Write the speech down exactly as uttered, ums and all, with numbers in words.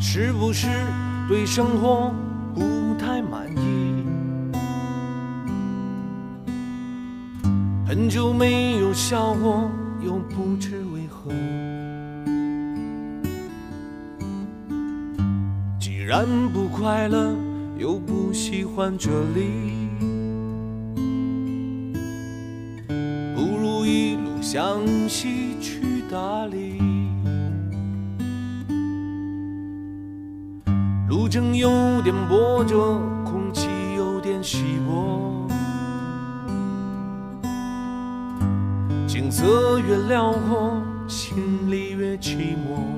是不是对生活不太满意？很久没有笑过，又不知为何。既然不快乐，又不喜欢这里，不如一路向西去大理。路正有点波折，空气有点稀薄，景色越辽阔，心里越寂寞。